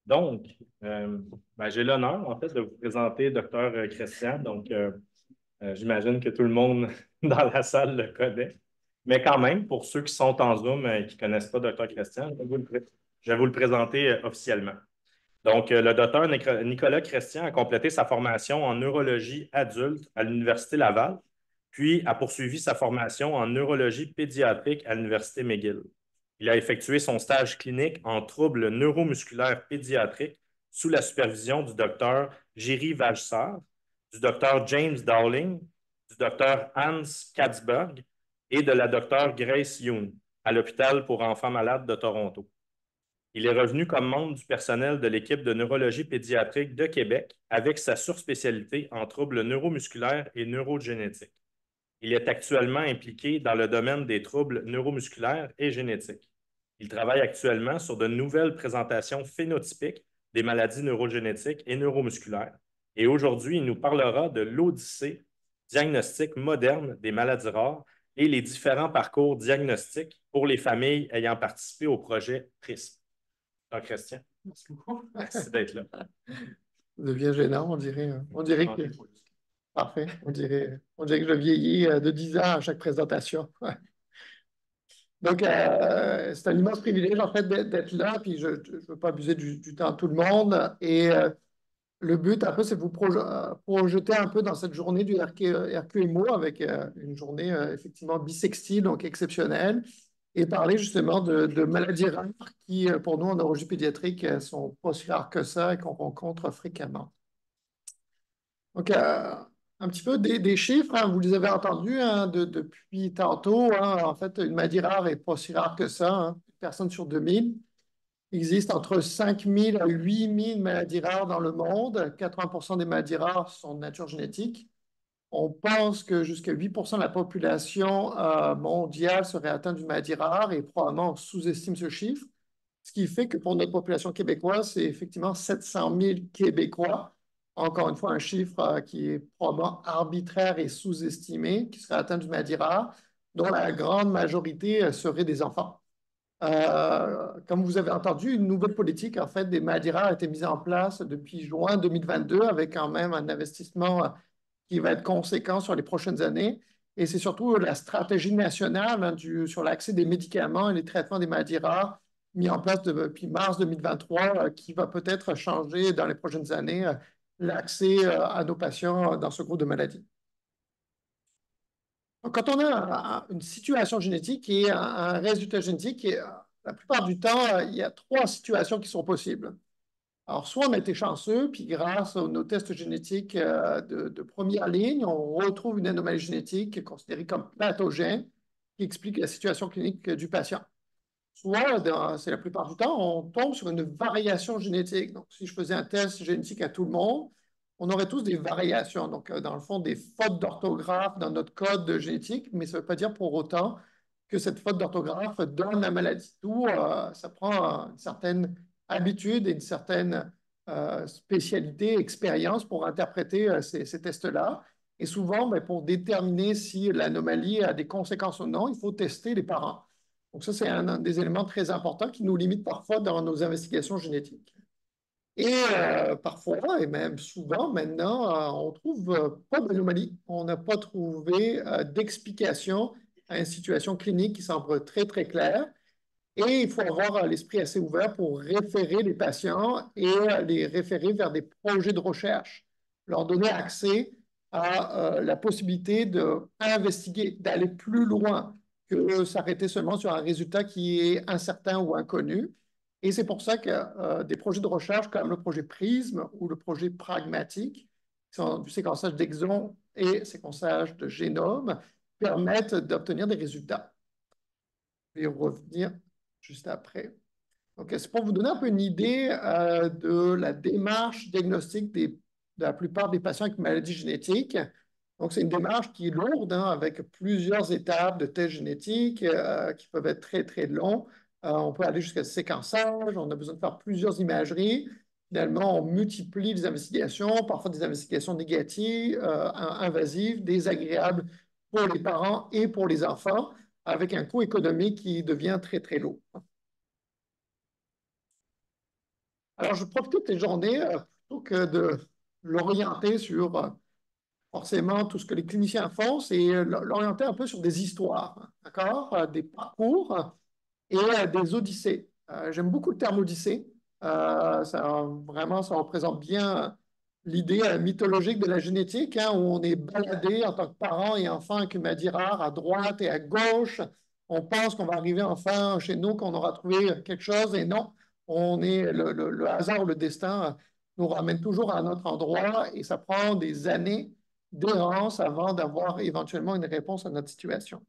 Donc, j'ai l'honneur, en fait, de vous présenter Dr. Christian. Donc, j'imagine que tout le monde dans la salle le connaît. Mais quand même, pour ceux qui sont en Zoom et qui ne connaissent pas Dr. Christian, je vais vous le présenter officiellement. Donc, le docteur Nicolas Christian a complété sa formation en neurologie adulte à l'Université Laval, puis a poursuivi sa formation en neurologie pédiatrique à l'Université McGill. Il a effectué son stage clinique en troubles neuromusculaires pédiatriques sous la supervision du docteur Jiri Vajsar, du docteur James Dowling, du docteur Hans Katzberg et de la docteure Grace Yoon à l'hôpital pour enfants malades de Toronto. Il est revenu comme membre du personnel de l'équipe de neurologie pédiatrique de Québec avec sa surspécialité en troubles neuromusculaires et neurogénétiques. Il est actuellement impliqué dans le domaine des troubles neuromusculaires et génétiques. Il travaille actuellement sur de nouvelles présentations phénotypiques des maladies neurogénétiques et neuromusculaires. Et aujourd'hui, il nous parlera de l'Odyssée diagnostic moderne des maladies rares et les différents parcours diagnostiques pour les familles ayant participé au projet PRISM. Donc, Christian, Merci beaucoup. merci d'être là. Ça devient gênant, on dirait que... Parfait, on dirait que je vieillis de 10 ans à chaque présentation. Donc, c'est un immense privilège, en fait, d'être là, puis je ne veux pas abuser du temps de tout le monde. Et le but, un peu, c'est de vous projeter un peu dans cette journée du RQMO avec une journée effectivement bissextile, donc exceptionnelle, et parler justement de maladies rares qui, pour nous, en neurologie pédiatrique, sont pas si rares que ça et qu'on rencontre fréquemment. Donc, un petit peu des chiffres, hein, vous les avez entendus hein, depuis tantôt. Hein, en fait, une maladie rare n'est pas si rare que ça. Hein, une personne sur 2000. Il existe entre 5000 à 8000 maladies rares dans le monde. 80% des maladies rares sont de nature génétique. On pense que jusqu'à 8% de la population mondiale serait atteinte d'une maladie rare et probablement on sous-estime ce chiffre. Ce qui fait que pour notre population québécoise, c'est effectivement 700 000 Québécois. Encore une fois, un chiffre qui est probablement arbitraire et sous-estimé, qui seraient atteints d'une maladie rare, dont la grande majorité seraient des enfants. Comme vous avez entendu, une nouvelle politique en fait, des maladies rares a été mise en place depuis juin 2022 avec quand même un investissement qui va être conséquent sur les prochaines années. Et c'est surtout la stratégie nationale hein, sur l'accès des médicaments et les traitements des maladies rares mis en place depuis mars 2023 qui va peut-être changer dans les prochaines années l'accès à nos patients dans ce groupe de maladies. Donc, quand on a une situation génétique et un résultat génétique, la plupart du temps, il y a trois situations qui sont possibles. Alors, soit on a été chanceux, puis grâce à nos tests génétiques de première ligne, on retrouve une anomalie génétique considérée comme pathogène qui explique la situation clinique du patient. Soit, c'est la plupart du temps, on tombe sur une variation génétique. Donc, si je faisais un test génétique à tout le monde, on aurait tous des variations. Donc, dans le fond, des fautes d'orthographe dans notre code génétique, mais ça ne veut pas dire pour autant que cette faute d'orthographe donne la maladie. Tout, ça prend une certaine habitude et une certaine spécialité, expérience pour interpréter ces tests-là. Et souvent, ben, pour déterminer si l'anomalie a des conséquences ou non, il faut tester les parents. Donc ça, c'est un des éléments très importants qui nous limite parfois dans nos investigations génétiques. Et parfois, et même souvent maintenant, on trouve pas d'anomalie. On n'a pas trouvé d'explication à une situation clinique qui semble très, très claire. Et il faut avoir l'esprit assez ouvert pour référer les patients et les référer vers des projets de recherche, leur donner accès à la possibilité d'investiguer, d'aller plus loin que s'arrêter seulement sur un résultat qui est incertain ou inconnu. Et c'est pour ça que des projets de recherche comme le projet PRISM ou le projet Pragmatique, qui sont du séquençage d'exons et séquençage de génome, permettent d'obtenir des résultats. Je vais y revenir juste après. Donc, c'est pour vous donner un peu une idée de la démarche diagnostique de la plupart des patients avec maladies génétiques. Donc, c'est une démarche qui est lourde, hein, avec plusieurs étapes de tests génétiques qui peuvent être très, très longs. On peut aller jusqu'à le séquençage, on a besoin de faire plusieurs imageries. Finalement, on multiplie les investigations, parfois des investigations négatives, invasives, désagréables pour les parents et pour les enfants, avec un coût économique qui devient très, très lourd. Alors, je profite de ces journées plutôt que de l'orienter sur forcément tout ce que les cliniciens font, c'est l'orienter un peu sur des histoires, d'accord? Des parcours et des odyssées. J'aime beaucoup le terme odyssée. Vraiment, ça représente bien l'idée mythologique de la génétique, hein, où on est baladé en tant que parent et enfant avec une maladie rare à droite et à gauche. On pense qu'on va arriver enfin chez nous, qu'on aura trouvé quelque chose, et non, le hasard ou le destin nous ramène toujours à un autre endroit, et ça prend des années d'errance avant d'avoir éventuellement une réponse à notre situation.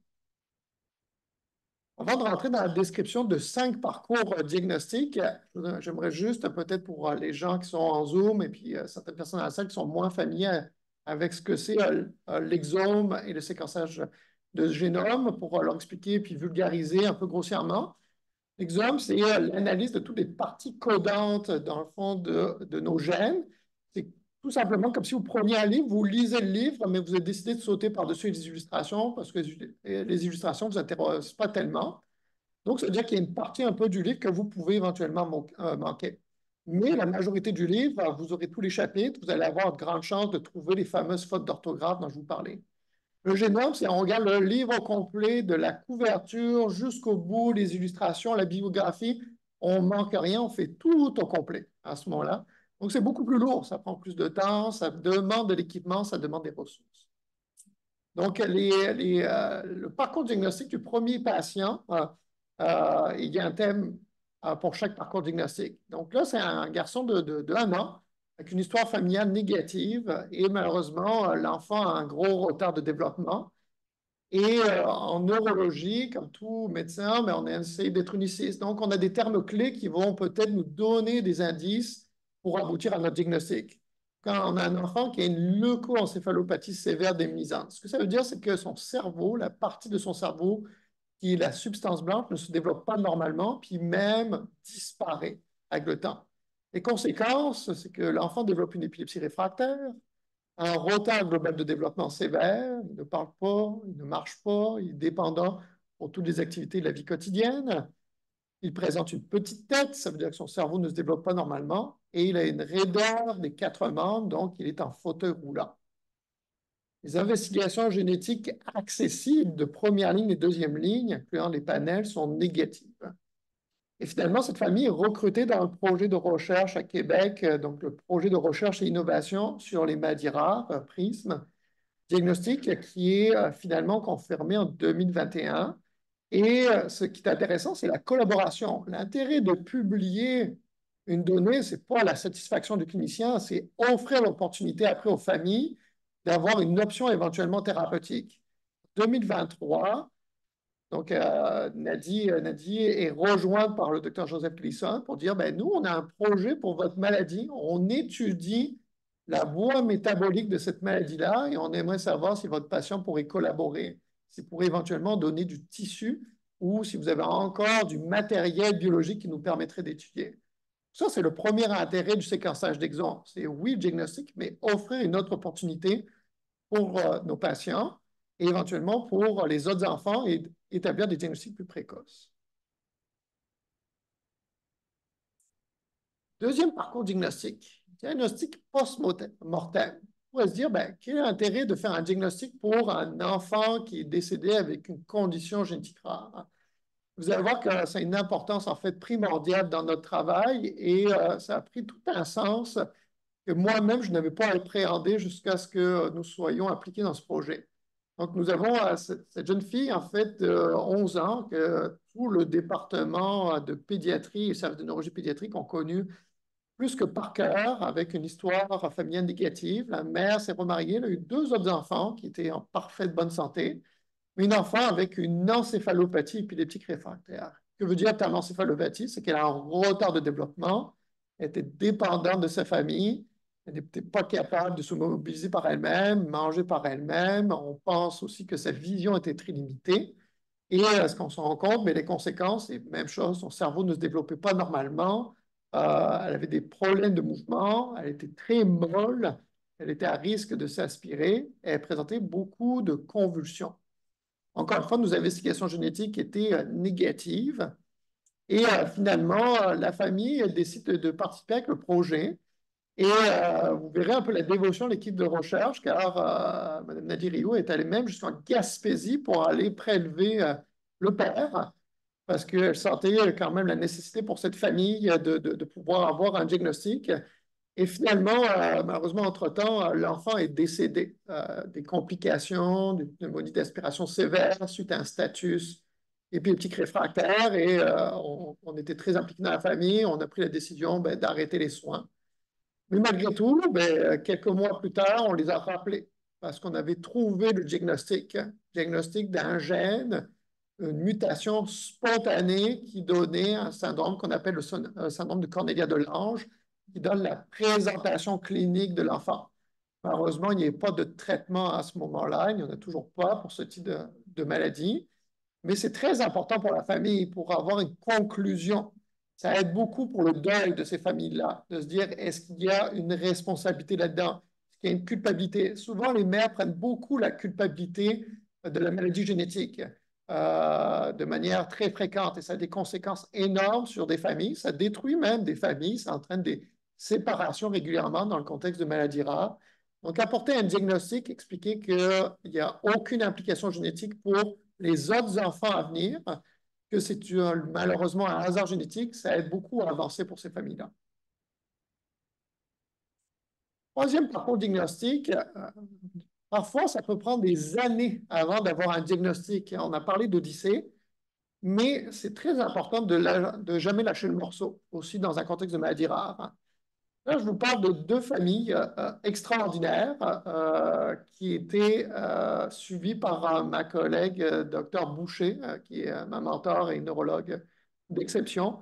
Avant de rentrer dans la description de 5 parcours diagnostiques, j'aimerais juste, peut-être pour les gens qui sont en Zoom et puis certaines personnes dans la salle qui sont moins familières avec ce que c'est l'exome et le séquençage de génome, pour leur expliquer puis vulgariser un peu grossièrement. L'exome, c'est l'analyse de toutes les parties codantes, dans le fond, de nos gènes. C'est tout simplement comme si vous preniez un livre, vous lisez le livre, mais vous avez décidé de sauter par-dessus les illustrations parce que les illustrations ne vous intéressent pas tellement. Donc, ça veut dire qu'il y a une partie un peu du livre que vous pouvez éventuellement manquer. Mais la majorité du livre, vous aurez tous les chapitres, vous allez avoir de grandes chances de trouver les fameuses fautes d'orthographe dont je vous parlais. Le génome, c'est on regarde le livre complet de la couverture jusqu'au bout, les illustrations, la bibliographie. On ne manque rien, on fait tout au complet à ce moment-là. Donc, c'est beaucoup plus lourd, ça prend plus de temps, ça demande de l'équipement, ça demande des ressources. Donc, le parcours diagnostique du premier patient, il y a un thème pour chaque parcours diagnostique. Donc là, c'est un garçon de 1 an avec une histoire familiale négative et malheureusement, l'enfant a un gros retard de développement. Et en neurologie, comme tout médecin, mais on essaie d'être uniciste. Donc, on a des termes clés qui vont peut-être nous donner des indices pour aboutir à notre diagnostic. Quand on a un enfant qui a une leucoencéphalopathie sévère démyélisante, ce que ça veut dire, c'est que son cerveau, la partie de son cerveau qui est la substance blanche, ne se développe pas normalement, puis même disparaît avec le temps. Les conséquences, c'est que l'enfant développe une épilepsie réfractaire, un retard global de développement sévère, il ne parle pas, il ne marche pas, il est dépendant pour toutes les activités de la vie quotidienne. Il présente une petite tête, ça veut dire que son cerveau ne se développe pas normalement, et il a une raideur des 4 membres, donc il est en fauteuil roulant. Les investigations génétiques accessibles de première ligne et deuxième ligne, incluant les panels, sont négatives. Et finalement, cette famille est recrutée dans un projet de recherche à Québec, donc le projet de recherche et innovation sur les maladies rares, PRISM, diagnostic qui est finalement confirmé en 2021. Et ce qui est intéressant, c'est la collaboration. L'intérêt de publier une donnée, ce n'est pas la satisfaction du clinicien, c'est offrir l'opportunité après aux familles d'avoir une option éventuellement thérapeutique. 2023, donc Nadie est rejointe par le docteur Joseph Gleason pour dire, ben, nous, on a un projet pour votre maladie, on étudie la voie métabolique de cette maladie-là et on aimerait savoir si votre patient pourrait collaborer, s'il pourrait éventuellement donner du tissu ou si vous avez encore du matériel biologique qui nous permettrait d'étudier. Ça, c'est le premier intérêt du séquençage d'exomes. C'est oui, le diagnostic, mais offrir une autre opportunité pour nos patients et éventuellement pour les autres enfants et établir des diagnostics plus précoces. Deuxième parcours diagnostic post-mortem. On pourrait se dire, ben, quel est l'intérêt de faire un diagnostic pour un enfant qui est décédé avec une condition génétique rare? Vous allez voir que ça a une importance en fait primordiale dans notre travail et ça a pris tout un sens que moi-même, je n'avais pas appréhendé jusqu'à ce que nous soyons impliqués dans ce projet. Donc, nous avons cette jeune fille, en fait, de 11 ans, que tout le département de pédiatrie et service de neurologie pédiatrique ont connu plus que par cœur, avec une histoire familiale négative. La mère s'est remariée, elle a eu 2 autres enfants qui étaient en parfaite bonne santé, mais une enfant avec une encéphalopathie épileptique réfractaire. Que veut dire une encéphalopathie? C'est qu'elle a un retard de développement, elle était dépendante de sa famille, elle n'était pas capable de se mobiliser par elle-même, manger par elle-même. On pense aussi que sa vision était très limitée. Et ce qu'on se rend compte, mais les conséquences, c'est la même chose, son cerveau ne se développait pas normalement, elle avait des problèmes de mouvement, elle était très molle, elle était à risque de s'aspirer, elle présentait beaucoup de convulsions. Encore une fois, nos investigations génétiques étaient négatives. Et finalement, la famille elle décide de participer avec le projet. Et vous verrez un peu la dévotion de l'équipe de recherche, car Mme Nadir est allée même jusqu'en Gaspésie pour aller prélever le père, parce qu'elle sentait quand même la nécessité pour cette famille de pouvoir avoir un diagnostic. Et finalement, malheureusement, entre-temps, l'enfant est décédé des complications, d'une pneumonie d'aspiration sévère suite à un status épileptique réfractaire. Et on était très impliqués dans la famille. On a pris la décision d'arrêter les soins. Mais malgré tout, quelques mois plus tard, on les a rappelés parce qu'on avait trouvé le diagnostic d'un gène, une mutation spontanée qui donnait un syndrome qu'on appelle le syndrome de Cornelia-de-Lange, qui donne la présentation clinique de l'enfant. Malheureusement, il n'y avait pas de traitement à ce moment-là, il n'y en a toujours pas pour ce type de maladie, mais c'est très important pour la famille pour avoir une conclusion. Ça aide beaucoup pour le deuil de ces familles-là, de se dire, est-ce qu'il y a une responsabilité là-dedans? Est-ce qu'il y a une culpabilité? Souvent, les mères prennent beaucoup la culpabilité de la maladie génétique de manière très fréquente et ça a des conséquences énormes sur des familles. Ça détruit même des familles, ça entraîne des séparations régulièrement dans le contexte de maladies rares. Donc, apporter un diagnostic, expliquer qu'il n'y a aucune implication génétique pour les autres enfants à venir, que c'est malheureusement un hasard génétique, ça aide beaucoup à avancer pour ces familles-là. Troisième parcours diagnostic, parfois ça peut prendre des années avant d'avoir un diagnostic. On a parlé d'Odyssée, mais c'est très important de jamais lâcher le morceau, aussi dans un contexte de maladie rare. Là, je vous parle de deux familles extraordinaires qui étaient suivies par ma collègue Dr Boucher, qui est ma mentor et neurologue d'exception,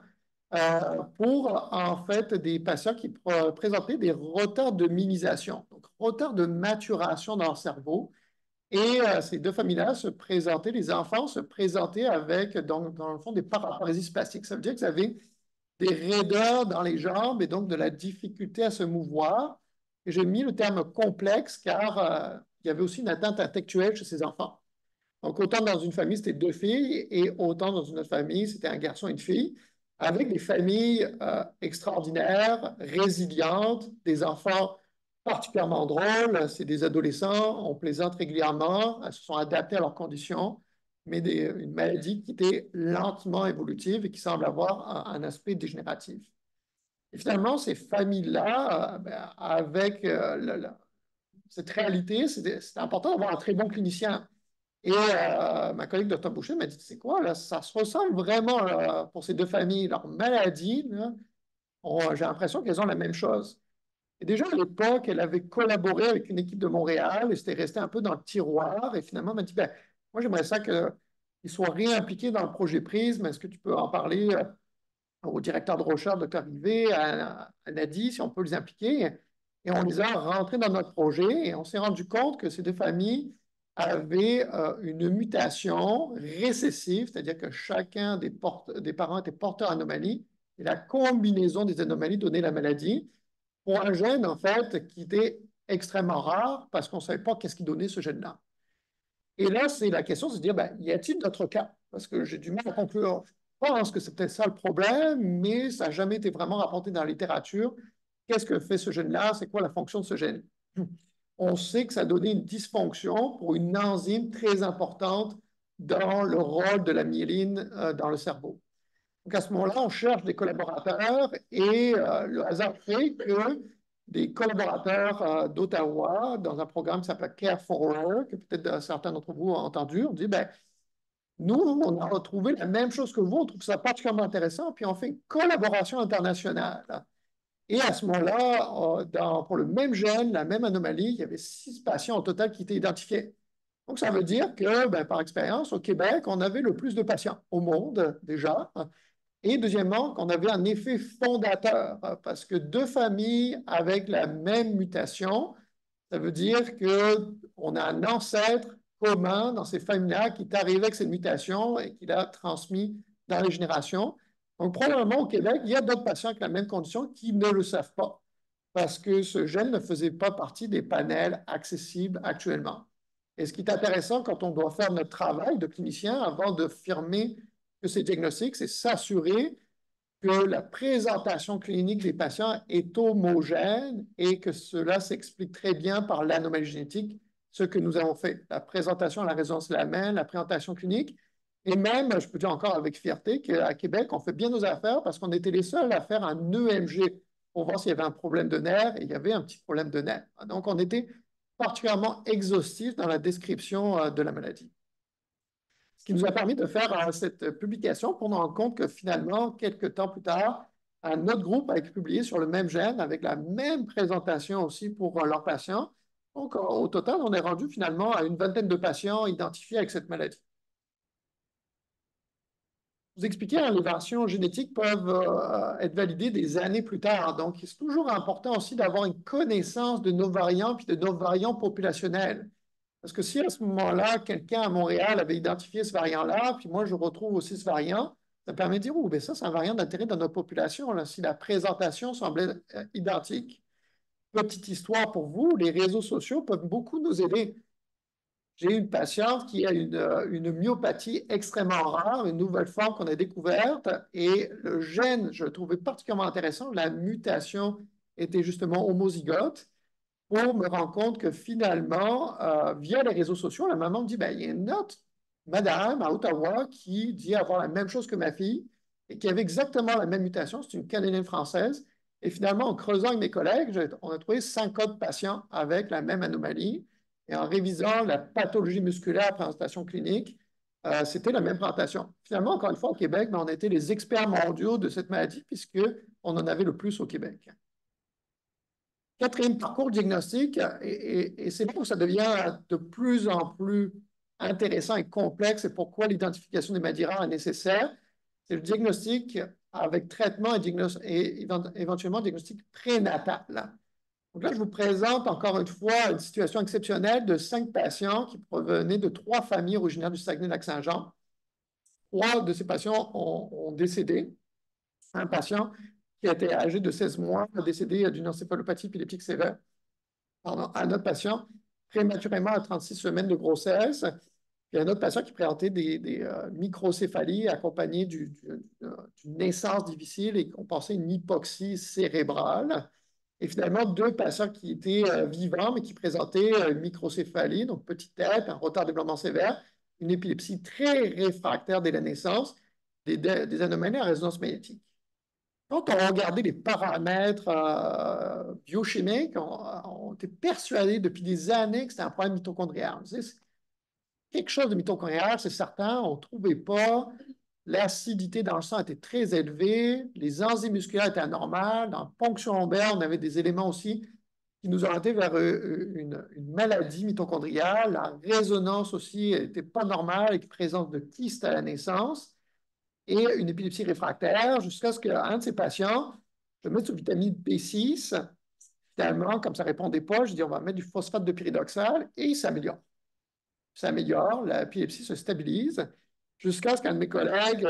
pour en fait des patients qui présentaient des retards de minimisation, donc retards de maturation dans leur cerveau. Et ces deux familles-là se présentaient, les enfants se présentaient avec, donc, dans le fond, des paraparésies spatiques. Ça veut dire que vous avez des raideurs dans les jambes et donc de la difficulté à se mouvoir. Et j'ai mis le terme complexe car il y avait aussi une atteinte intellectuelle chez ces enfants. Donc, autant dans une famille, c'était deux filles, et autant dans une autre famille, c'était un garçon et une fille, avec des familles extraordinaires, résilientes, des enfants particulièrement drôles. C'est des adolescents, on plaisante régulièrement, elles se sont adaptées à leurs conditions, mais une maladie qui était lentement évolutive et qui semble avoir un aspect dégénératif. Et finalement, ces familles-là, avec cette réalité, c'est important d'avoir un très bon clinicien. Et ma collègue Dr Boucher m'a dit, c'est quoi, là, ça se ressemble vraiment pour ces deux familles, leur maladie, j'ai l'impression qu'elles ont la même chose. Et déjà à l'époque, elle avait collaboré avec une équipe de Montréal et c'était resté un peu dans le tiroir. Et finalement, elle m'a dit, ben, moi j'aimerais ça qu'ils soient réimpliqués dans le projet PRISM. Est-ce que tu peux en parler au directeur de recherche, Dr Rivet, à Nadi, si on peut les impliquer? Et on les a rentrés dans notre projet et on s'est rendu compte que ces deux familles avaient une mutation récessive, c'est-à-dire que chacun des parents était porteur d'anomalie et la combinaison des anomalies donnait la maladie pour un gène, en fait, qui était extrêmement rare parce qu'on ne savait pas qu'est-ce qui donnait ce gène-là. Et là, c'est la question, c'est de dire, ben, y a-t-il d'autres cas? Parce que j'ai du mal à conclure. Je pense que c'est peut-être ça le problème, mais ça n'a jamais été vraiment rapporté dans la littérature. Qu'est-ce que fait ce gène-là? C'est quoi la fonction de ce gène? On sait que ça a donné une dysfonction pour une enzyme très importante dans le rôle de la myéline dans le cerveau. Donc à ce moment-là, on cherche des collaborateurs et le hasard fait que des collaborateurs d'Ottawa, dans un programme qui s'appelle Care Forward, que peut-être certains d'entre vous ont entendu, on dit, ben, nous, on a retrouvé la même chose que vous, on trouve ça particulièrement intéressant, puis on fait une collaboration internationale. Et à ce moment-là, pour le même gène, la même anomalie, il y avait 6 patients au total qui étaient identifiés. Donc, ça veut dire que, ben, par expérience, au Québec, on avait le plus de patients au monde déjà. Et deuxièmement, qu'on avait un effet fondateur, parce que deux familles avec la même mutation, ça veut dire qu'on a un ancêtre commun dans ces familles-là qui est arrivé avec cette mutation et qui l'a transmis dans les générations. Donc, probablement au Québec, il y a d'autres patients avec la même condition qui ne le savent pas, parce que ce gène ne faisait pas partie des panels accessibles actuellement. Et ce qui est intéressant quand on doit faire notre travail de clinicien avant de firmer que ces diagnostics, c'est s'assurer que la présentation clinique des patients est homogène et que cela s'explique très bien par l'anomalie génétique, ce que nous avons fait. La présentation à la résonance de la main, la présentation clinique, et même, je peux dire encore avec fierté qu'à Québec, on fait bien nos affaires parce qu'on était les seuls à faire un EMG pour voir s'il y avait un problème de nerf, et il y avait un petit problème de nerf. Donc, on était particulièrement exhaustif dans la description de la maladie. Ce qui nous a permis de faire cette publication pour nous rendre compte que finalement, quelques temps plus tard, un autre groupe a été publié sur le même gène avec la même présentation aussi pour leurs patients. Donc, au total, on est rendu finalement à une vingtaine de patients identifiés avec cette maladie. Vous expliquez, hein, les variations génétiques peuvent être validées des années plus tard. Donc, c'est toujours important aussi d'avoir une connaissance de nos variants puis de nos variants populationnels. Parce que si à ce moment-là, quelqu'un à Montréal avait identifié ce variant-là, puis moi, je retrouve aussi ce variant, ça permet de dire, oh, bien ça, c'est un variant d'intérêt dans notre population, là, si la présentation semblait identique. Petite histoire pour vous, les réseaux sociaux peuvent beaucoup nous aider. J'ai une patiente qui a une myopathie extrêmement rare, une nouvelle forme qu'on a découverte, et le gène, je le trouvais particulièrement intéressant, la mutation était justement homozygote, pour me rendre compte que finalement, via les réseaux sociaux, la maman me dit, ben, il y a une autre madame à Ottawa qui dit avoir la même chose que ma fille et qui avait exactement la même mutation. C'est une Canadienne française. Et finalement, en creusant avec mes collègues, on a trouvé 5 cas de patients avec la même anomalie. Et en révisant la pathologie musculaire, présentation clinique, c'était la même présentation. Finalement, encore une fois, au Québec, ben, on était les experts mondiaux de cette maladie puisqu'on en avait le plus au Québec. Quatrième parcours diagnostique, et c'est là où ça devient de plus en plus intéressant et complexe, et pourquoi l'identification des maladies rares est nécessaire, c'est le diagnostic avec traitement et éventuellement diagnostic prénatal. Donc là, je vous présente encore une fois une situation exceptionnelle de 5 patients qui provenaient de 3 familles originaires du Saguenay-Lac-Saint-Jean. 3 de ces patients ont décédé. Un patient qui était âgé de 16 mois a décédé d'une encéphalopathie épileptique sévère. Pardon, un autre patient prématurément à 36 semaines de grossesse, puis un autre patient qui présentait des microcéphalies accompagnées d'une naissance difficile et qu'on pensait une hypoxie cérébrale. Et finalement, 2 patients qui étaient vivants, mais qui présentaient une microcéphalie, donc petite tête, un retard de développement sévère, une épilepsie très réfractaire dès la naissance, des anomalies à résonance magnétique. Quand on a regardé les paramètres biochimiques, on était persuadé depuis des années que c'était un problème mitochondrial. C'est quelque chose de mitochondrial, c'est certain. On ne trouvait pas. L'acidité dans le sang était très élevée. Les enzymes musculaires étaient anormales. Dans la ponction lombaire, on avait des éléments aussi qui nous orientaient vers une maladie mitochondriale. La résonance aussi n'était pas normale avec présence de kystes à la naissance et une épilepsie réfractaire jusqu'à ce qu'un de ces patients, je le mette sous vitamine B6. Finalement, comme ça ne répondait pas, je dis on va mettre du phosphate de pyridoxal et il s'améliore. Ça s'améliore, l'épilepsie se stabilise jusqu'à ce qu'un de mes collègues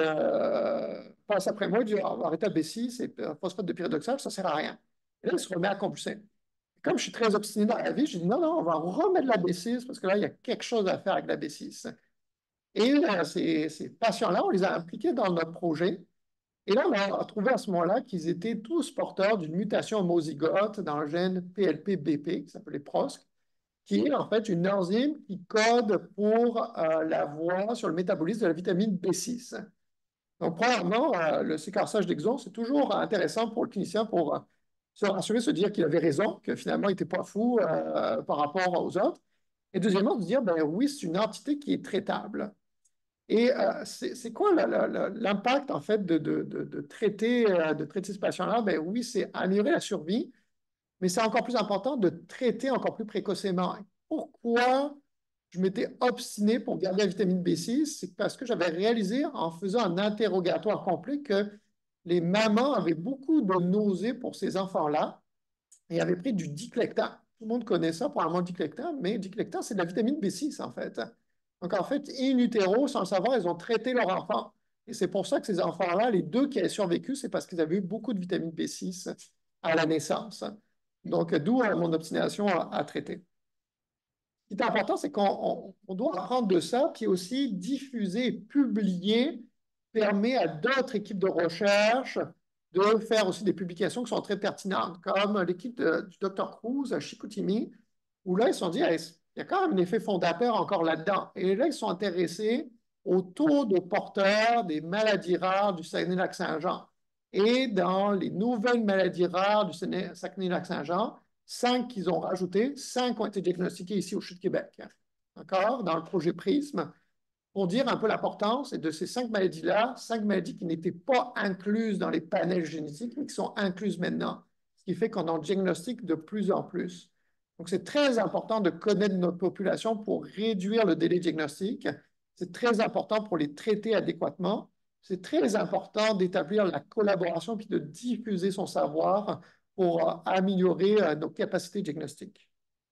passe après moi et dit on va arrêter la B6 et le phosphate de pyridoxal, ça ne sert à rien. Et là, il se remet à compulser. Comme je suis très obstiné dans la vie, je dis non, non, on va remettre la B6 parce que là, il y a quelque chose à faire avec la B6. Et ces patients-là, on les a impliqués dans notre projet. Et là, on a trouvé à ce moment-là qu'ils étaient tous porteurs d'une mutation homozygote dans le gène PLP-BP, qui s'appelait PROSC, qui est en fait une enzyme qui code pour la voie sur le métabolisme de la vitamine B6. Donc, premièrement, le séquençage d'exons, c'est toujours intéressant pour le clinicien pour se rassurer, se dire qu'il avait raison, que finalement, il n'était pas fou par rapport aux autres. Et deuxièmement, de dire, ben oui, c'est une entité qui est traitable. Et c'est quoi l'impact, en fait, de traiter ce patient-là? Ben oui, c'est améliorer la survie, mais c'est encore plus important de traiter encore plus précocement. Pourquoi je m'étais obstiné pour garder la vitamine B6? C'est parce que j'avais réalisé, en faisant un interrogatoire complet, que les mamans avaient beaucoup de nausées pour ces enfants-là et avaient pris du diclectan. Tout le monde connaît ça, probablement le diclectan, mais le diclectan, c'est de la vitamine B6, en fait. Donc, en fait, in utero, sans le savoir, ils ont traité leur enfant. Et c'est pour ça que ces enfants-là, les 2 qui avaient survécu, c'est parce qu'ils avaient eu beaucoup de vitamine B6 à la naissance. Donc, d'où mon obstination à traiter. Ce qui est important, c'est qu'on doit apprendre de ça, puis aussi diffuser, publier permet à d'autres équipes de recherche de faire aussi des publications qui sont très pertinentes, comme l'équipe du Dr Cruz à Chicoutimi, où là, ils se sont dit, hey, il y a quand même un effet fondateur encore là-dedans. Et là, ils sont intéressés au taux de porteurs des maladies rares du Saguenay-Lac-Saint-Jean. Et dans les nouvelles maladies rares du Saguenay-Lac-Saint-Jean, 5 qu'ils ont rajoutés, 5 ont été diagnostiqués ici au CHU de Québec. D'accord? Dans le projet PRISM, pour dire un peu l'importance de ces 5 maladies-là, 5 maladies qui n'étaient pas incluses dans les panels génétiques, mais qui sont incluses maintenant, ce qui fait qu'on en diagnostique de plus en plus. Donc, c'est très important de connaître notre population pour réduire le délai diagnostique. C'est très important pour les traiter adéquatement. C'est très important d'établir la collaboration puis de diffuser son savoir pour améliorer nos capacités diagnostiques.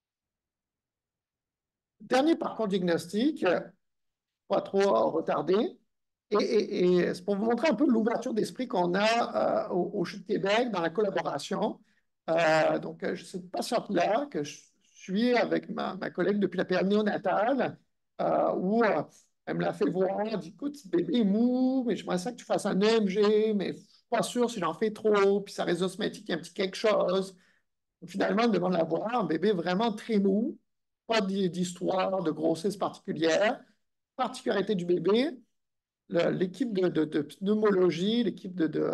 Dernier parcours diagnostique, pas trop retardé. Et c'est pour vous montrer un peu l'ouverture d'esprit qu'on a au CHU de Québec dans la collaboration. Donc, cette patiente-là que je suis avec ma collègue depuis la période néonatale, où elle me l'a fait voir, elle dit, écoute, ce bébé est mou, mais j'aimerais ça que tu fasses un EMG, mais je ne suis pas sûr si j'en fais trop, puis sa résonance osmotique, il y a un petit quelque chose. Finalement, elle demande la voir, un bébé vraiment très mou, pas d'histoire de grossesse particulière. Particularité du bébé, l'équipe de pneumologie, l'équipe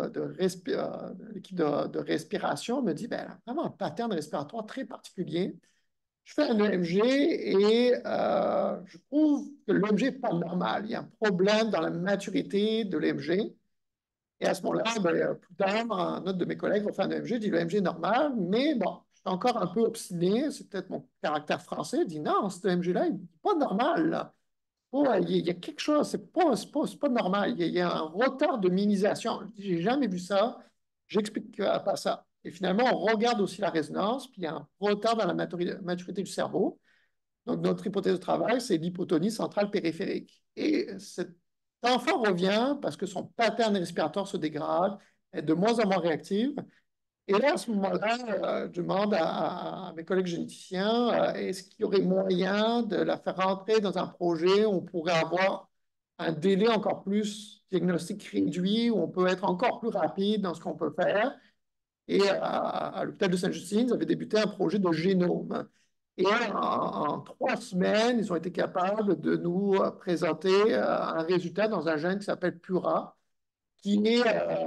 de respiration me dit, ben, elle a vraiment un pattern respiratoire très particulier. Je fais un EMG et je trouve que l'EMG n'est pas normal. Il y a un problème dans la maturité de l'EMG. Et à ce moment-là, ben, plus tard, un autre de mes collègues va faire un EMG, dit l'EMG est normal, mais bon, je suis encore un peu obstiné, c'est peut-être mon caractère français, il dit non, cet EMG-là, il n'est pas normal, là. Oh, il y a quelque chose, c'est pas normal. Il y a un retard de minimisation. J'ai jamais vu ça. J'explique pas ça. Et finalement, on regarde aussi la résonance, puis il y a un retard dans la maturité du cerveau. Donc, notre hypothèse de travail, c'est l'hypotonie centrale périphérique. Et cet enfant revient parce que son pattern respiratoire se dégrade, est de moins en moins réactive. Et là, à ce moment-là, je demande à mes collègues généticiens, est-ce qu'il y aurait moyen de la faire rentrer dans un projet où on pourrait avoir un délai encore plus diagnostic réduit, où on peut être encore plus rapide dans ce qu'on peut faire. Et à l'hôpital de Sainte-Justine, ils avaient débuté un projet de génome. Et en 3 semaines, ils ont été capables de nous présenter un résultat dans un gène qui s'appelle PURA, qui est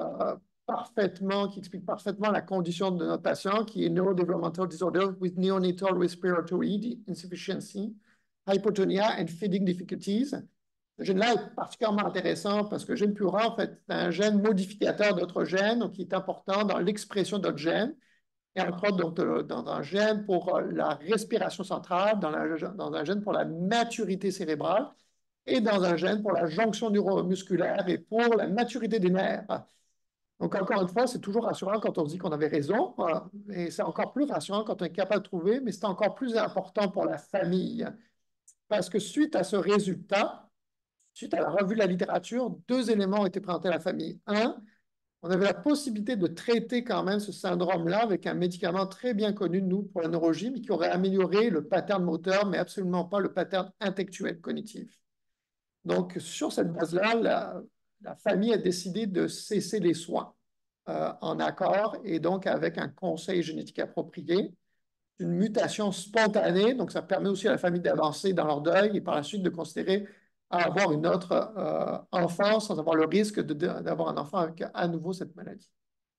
qui explique parfaitement la condition de notre patient, qui est Neurodevelopmental Disorder with Neonatal Respiratory Insufficiency, Hypotonia and Feeding Difficulties. Ce gène-là est particulièrement intéressant parce que le gène PURA, en fait, c'est un gène modificateur d'autres gènes, donc qui est important dans l'expression d'autres gènes. Et entre autres, donc, dans un gène pour la respiration centrale, dans un gène pour la maturité cérébrale et dans un gène pour la jonction neuromusculaire et pour la maturité des nerfs. Donc, encore une fois, c'est toujours rassurant quand on se dit qu'on avait raison, et c'est encore plus rassurant quand on est capable de trouver, mais c'est encore plus important pour la famille. Parce que suite à ce résultat, suite à la revue de la littérature, 2 éléments ont été présentés à la famille. Un, on avait la possibilité de traiter quand même ce syndrome-là avec un médicament très bien connu de nous pour la neurologie, mais qui aurait amélioré le pattern moteur, mais absolument pas le pattern intellectuel cognitif. Donc, sur cette base-là, la famille a décidé de cesser les soins en accord et donc avec un conseil génétique approprié, une mutation spontanée, donc ça permet aussi à la famille d'avancer dans leur deuil et par la suite de considérer à avoir une autre enfant sans avoir le risque d'avoir un enfant avec à nouveau cette maladie.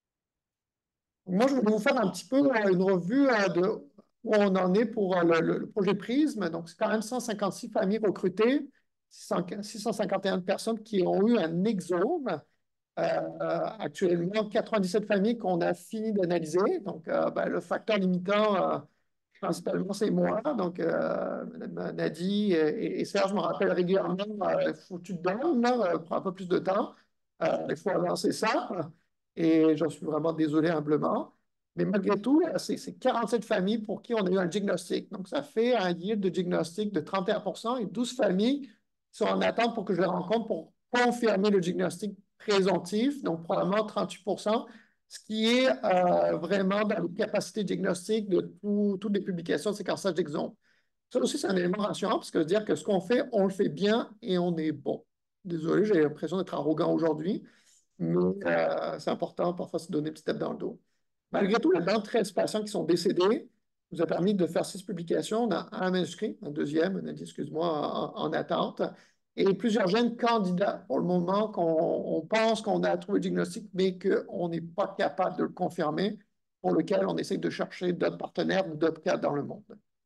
Moi, je vais vous faire un petit peu une revue de où on en est pour le projet PRISM. Donc, c'est quand même 156 familles recrutées, 651 personnes qui ont eu un exome. Actuellement, 97 familles qu'on a fini d'analyser. Donc, ben, le facteur limitant, principalement, c'est moi. Donc, Mme Nadie et Serge me rappellent régulièrement, il faut que tu te donnes, prends un peu plus de temps. Il faut avancer ça. Et j'en suis vraiment désolé humblement. Mais malgré tout, c'est 47 familles pour qui on a eu un diagnostic. Donc, ça fait un yield de diagnostic de 31% et 12 familles sont en attente pour que je les rencontre pour confirmer le diagnostic présomptif, donc probablement 38%, ce qui est vraiment dans les capacités diagnostiques de toutes les publications de séquençage d'exomes. Ça aussi, c'est un élément rassurant parce que ça veut dire que ce qu'on fait, on le fait bien et on est bon. Désolé, j'ai l'impression d'être arrogant aujourd'hui, mais c'est important parfois de se donner une petite tape dans le dos. Malgré tout, là-dedans, 13 patients qui sont décédés nous a permis de faire 6 publications. On a un manuscrit, un deuxième, on a dit, excuse-moi, en attente, et plusieurs jeunes candidats pour le moment qu'on pense qu'on a trouvé le diagnostic, mais qu'on n'est pas capable de le confirmer, pour lequel on essaie de chercher d'autres partenaires ou d'autres cas dans le monde.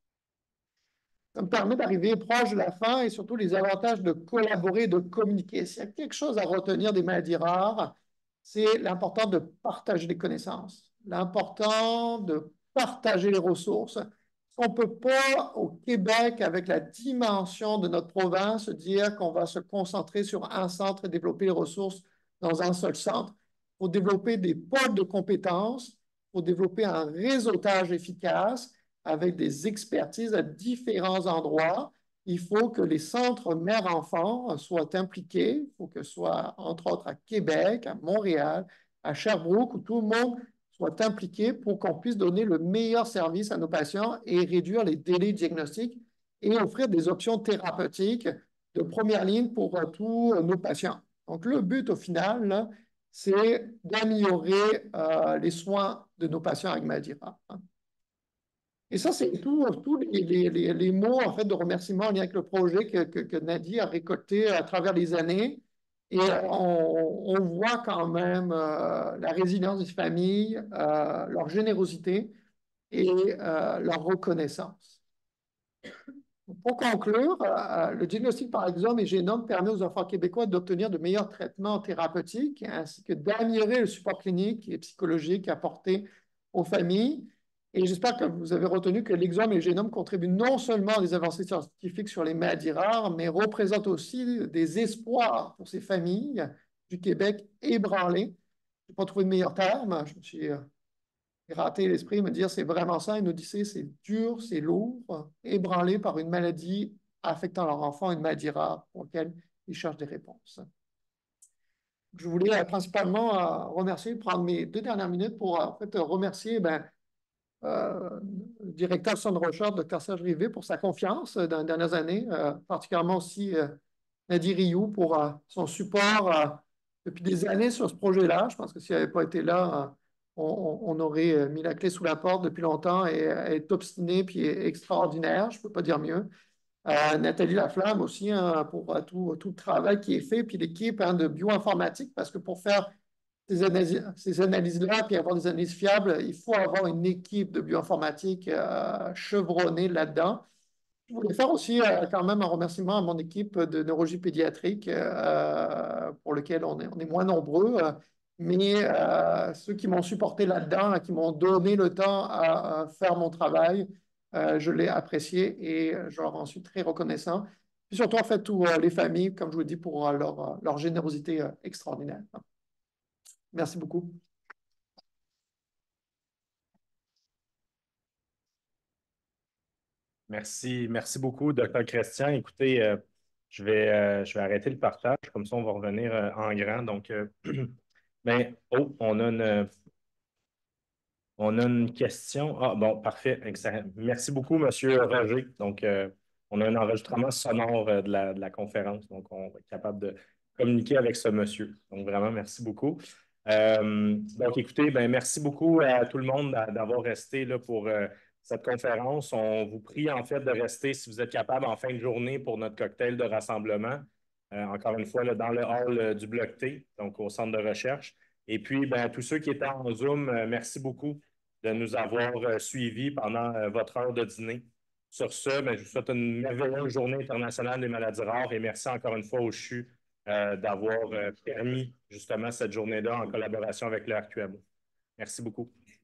Ça me permet d'arriver proche de la fin et surtout les avantages de collaborer, de communiquer. S'il y a quelque chose à retenir des maladies rares, c'est l'important de partager les connaissances, l'important de partager les ressources. On ne peut pas, au Québec, avec la dimension de notre province, dire qu'on va se concentrer sur un centre et développer les ressources dans un seul centre. Il faut développer des pôles de compétences, il faut développer un réseautage efficace avec des expertises à différents endroits. Il faut que les centres mère-enfant soient impliqués. Il faut que ce soit, entre autres, à Québec, à Montréal, à Sherbrooke, où tout le monde soit impliqué pour qu'on puisse donner le meilleur service à nos patients et réduire les délais diagnostiques et offrir des options thérapeutiques de première ligne pour tous nos patients. Donc, le but, au final, c'est d'améliorer les soins de nos patients avec maladie rare. Et ça, c'est tous les mots en fait, de remerciement en lien avec le projet que Nadie a récolté à travers les années. Et on voit quand même la résilience des familles, leur générosité et leur reconnaissance. Pour conclure, le diagnostic par exome et génome permet aux enfants québécois d'obtenir de meilleurs traitements thérapeutiques ainsi que d'améliorer le support clinique et psychologique apporté aux familles. Et j'espère que vous avez retenu que l'exome et le génome contribuent non seulement à des avancées scientifiques sur les maladies rares, mais représentent aussi des espoirs pour ces familles du Québec ébranlées. Je n'ai pas trouvé de meilleur terme. Je me suis gratter l'esprit, me dire c'est vraiment ça, une odyssée, c'est dur, c'est lourd, ébranlé par une maladie affectant leur enfant, une maladie rare pour laquelle ils cherchent des réponses. Je voulais principalement remercier, prendre mes 2 dernières minutes pour en fait, remercier le directeur du Centre de recherche, Dr. Serge Rivet, pour sa confiance dans les dernières années, particulièrement aussi Nadir Rioux pour son support depuis des années sur ce projet-là. Je pense que s'il n'avait pas été là, on aurait mis la clé sous la porte depuis longtemps et elle est obstinée puis extraordinaire, je ne peux pas dire mieux. Nathalie Laflamme aussi hein, pour tout le travail qui est fait, puis l'équipe hein, de bioinformatique, parce que pour faire ces analyses-là, puis avoir des analyses fiables, il faut avoir une équipe de bioinformatique chevronnée là-dedans. Je voulais faire aussi quand même un remerciement à mon équipe de neurologie pédiatrique pour lequel on est moins nombreux, mais ceux qui m'ont supporté là-dedans, qui m'ont donné le temps à faire mon travail, je l'ai apprécié et je leur en suis très reconnaissant. Puis surtout, en fait, tous les familles, comme je vous l'ai dit, pour leur générosité extraordinaire. Merci beaucoup. Merci beaucoup, Dr. Christian. Écoutez, je vais arrêter le partage, comme ça on va revenir en grand. Donc, on a une question. Ah, bon, parfait, excellent. Merci beaucoup, Monsieur Roger. Donc, on a un enregistrement sonore de la conférence, donc on va être capable de communiquer avec ce monsieur. Donc, vraiment, merci beaucoup. Donc, écoutez, merci beaucoup à tout le monde d'avoir resté là pour cette conférence. On vous prie en fait de rester, si vous êtes capable, en fin de journée pour notre cocktail de rassemblement. Encore une fois, là, dans le hall du Bloc T, donc au centre de recherche. Et puis, à tous ceux qui étaient en Zoom, merci beaucoup de nous avoir suivis pendant votre heure de dîner. Sur ce, je vous souhaite une merveilleuse journée internationale des maladies rares et merci encore une fois au CHU d'avoir permis justement cette journée-là en collaboration avec le RQMO. Merci beaucoup.